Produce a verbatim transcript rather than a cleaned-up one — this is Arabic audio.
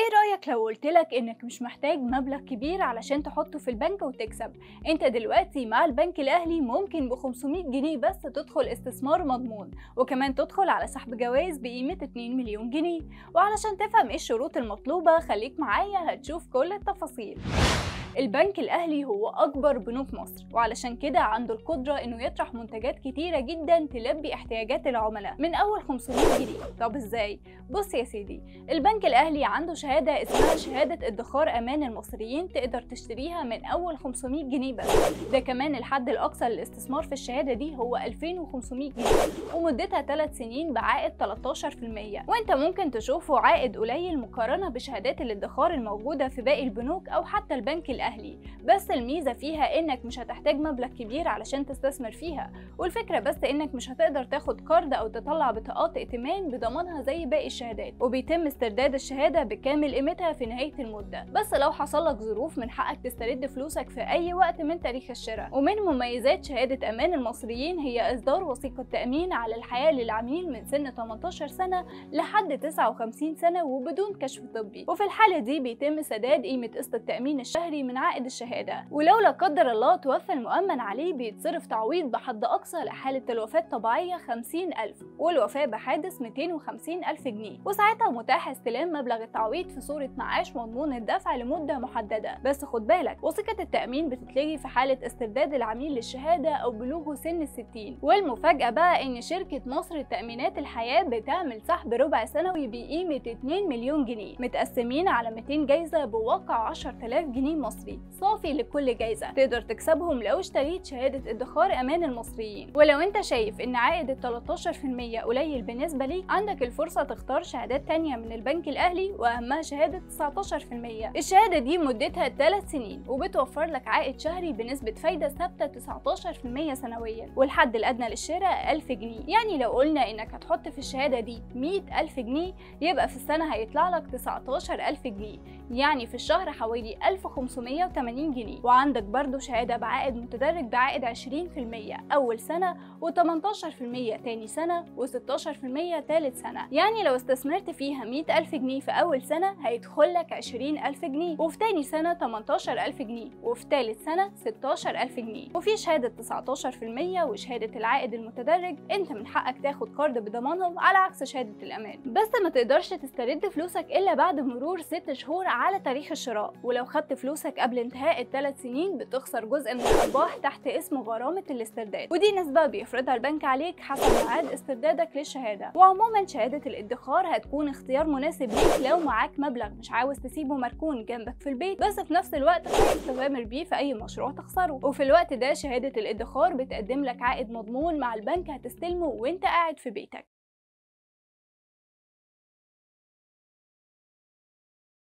ايه رأيك لو قلتلك انك مش محتاج مبلغ كبير علشان تحطه في البنك وتكسب؟ انت دلوقتي مع البنك الاهلي ممكن ب خمسمية جنيه بس تدخل استثمار مضمون، وكمان تدخل على سحب جوائز بقيمة اتنين مليون جنيه. وعلشان تفهم ايه الشروط المطلوبة خليك معايا هتشوف كل التفاصيل. البنك الأهلي هو أكبر بنوك مصر، وعلشان كده عنده القدرة إنه يطرح منتجات كتيرة جدا تلبي احتياجات العملاء من أول خمسمية جنيه. طب إزاي؟ بص يا سيدي، البنك الأهلي عنده شهادة اسمها شهادة ادخار أمان المصريين، تقدر تشتريها من أول خمسمية جنيه بس. ده كمان الحد الأقصى للاستثمار في الشهادة دي هو ألفين وخمسمية جنيه، ومدتها ثلاث سنين بعائد تلتاشر في المية. وأنت ممكن تشوفه عائد قليل مقارنة بشهادات الادخار الموجودة في باقي البنوك أو حتى البنك الأهلي. الأهلي، بس الميزة فيها إنك مش هتحتاج مبلغ كبير علشان تستثمر فيها، والفكرة بس إنك مش هتقدر تاخد كارد أو تطلع بطاقات ائتمان بضمانها زي باقي الشهادات، وبيتم استرداد الشهادة بكامل قيمتها في نهاية المدة. بس لو حصل لك ظروف من حقك تسترد فلوسك في أي وقت من تاريخ الشراء. ومن مميزات شهادة أمان المصريين هي إصدار وثيقة تأمين على الحياة للعميل من سن تمنتاشر سنة لحد تسعة وخمسين سنة وبدون كشف طبي، وفي الحالة دي بيتم سداد قيمة قسط التأمين الشهري من عائد الشهادة. ولو لا قدر الله توفى المؤمن عليه بيتصرف تعويض بحد أقصى لحالة الوفاة الطبيعية خمسين ألف، والوفاة بحادث مئتين وخمسين ألف جنيه، وساعتها متاح استلام مبلغ التعويض في صورة معاش مضمون الدفع لمدة محددة. بس خد بالك، وثيقة التأمين بتتلغي في حالة استرداد العميل للشهادة أو بلوغه سن الستين. والمفاجأة بقى إن شركة مصر لتأمينات الحياة بتعمل سحب ربع سنوي بقيمة اتنين مليون جنيه، متقسمين على مئتين جايزة بواقع عشرة آلاف جنيه مصري صافي لكل جايزة تقدر تكسبهم لو اشتريت شهادة ادخار أمان المصريين. ولو انت شايف ان عائد ال تلتاشر في المية قليل بالنسبة ليك، عندك الفرصة تختار شهادات تانية من البنك الأهلي، وأهمها شهادة تسعتاشر في المية. الشهادة دي مدتها ثلاث سنين وبتوفر لك عائد شهري بنسبة فايدة ثابتة تسعتاشر في المية سنويا، والحد الأدنى للشراء ألف جنيه. يعني لو قلنا انك هتحط في الشهادة دي مئة ألف جنيه، يبقى في السنة هيطلع لك تسعتاشر ألف جنيه، يعني في الشهر حوالي ألف وخمسمية وتمانين جنيه. وعندك برضو شهادة بعائد متدرج بعائد عشرين في المية أول سنة، وتمنتاشر في المية تاني سنة، وستاشر في المية تالت سنة. يعني لو استثمرت فيها مئة ألف جنيه في أول سنة هيدخلك عشرين ألف جنيه، وفي تاني سنة تمنتاشر ألف جنيه، وفي تالت سنة ستاشر ألف جنيه. وفي شهادة تسعتاشر في المية وشهادة العائد المتدرج انت من حقك تاخد كارد بضمانهم على عكس شهادة الأمان. بس ما تقدرش تسترد فلوسك إلا بعد مرور ست شهور على تاريخ الشراء، ولو خدت فلوسك قبل انتهاء الثلاث سنين بتخسر جزء من الأرباح تحت اسم غرامة الاسترداد، ودي نسبة بيفرضها البنك عليك حسب ميعاد استردادك للشهادة. وعموما شهادة الادخار هتكون اختيار مناسب ليك لو معاك مبلغ مش عاوز تسيبه مركون جنبك في البيت، بس في نفس الوقت خايف تغامر بيه في أي مشروع تخسره. وفي الوقت ده شهادة الادخار بتقدم لك عائد مضمون مع البنك هتستلمه وانت قاعد في بيتك.